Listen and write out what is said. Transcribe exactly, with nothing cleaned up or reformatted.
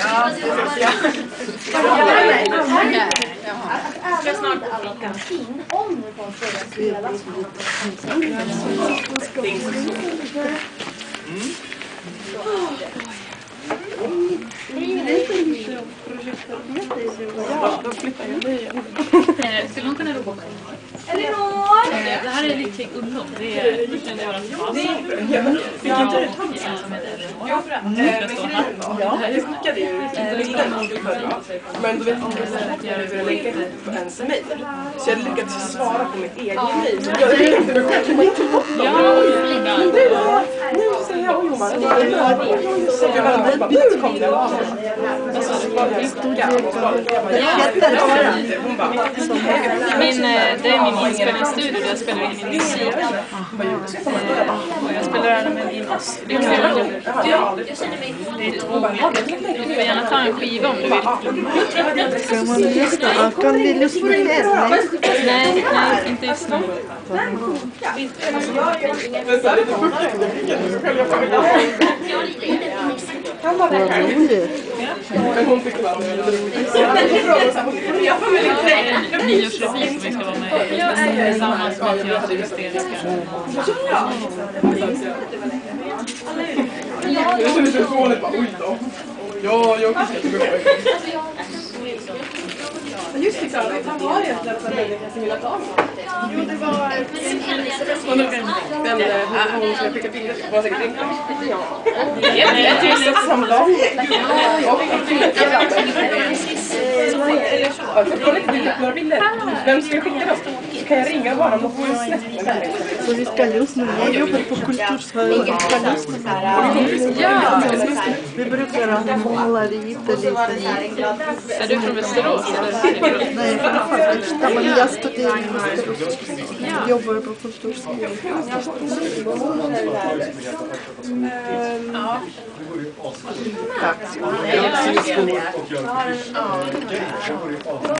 Ja, det ska snart plocka. Om de frågar spelas Skulle någon kunna ropa på dig? Elinor! Det här är lite Ullom. Det är känner jag fast. Fick inte du ta en som heter Elinor? Jo, ja, jag skickade ju bilden förra. Men då vet jag inte att jag ville lägga upp ens mejl. Så jag lyckades svara på mitt eget mejl. Jag ringde mig själv. Ja, nu säger jag oj, man. Jag bara, nu kom det. Alltså, så var det stora. Hon bara, min, det är min inspelningsstudio där jag spelar in min musik. Och jag spelar alla med min oss. Det är två olika. Du får gärna ta en skiva om du vill. Ska man lyssna? Kan vi lyssna här? Nej, nej, inte just nu. kan vara det här. Men hon fick vara med. En nyårsrevy som vi ska vara med i tillsammans med Teater Hysteriska. Jag känner sig förvånad bara, oj då. Ja, jag kan säga det. Just det, han var ju ett lätt människa till mina dagar. Jo, det var... Den hon som jag skickade bilder till var säkert en klass. Ja. Det är just samma dag. Och några bilder. Vem ska jag skicka dem? Så kan jag ringa bara om de får en snäpp. Så vi ska lyssna. Jag jobbar på Kulturshögskolan. Ja, vi brukar ha måleriet lite. är du från Västerås? Nej, faktiskt. Men jag studerar i Västerås. Jag jobbar på Kulturskolan. Tack.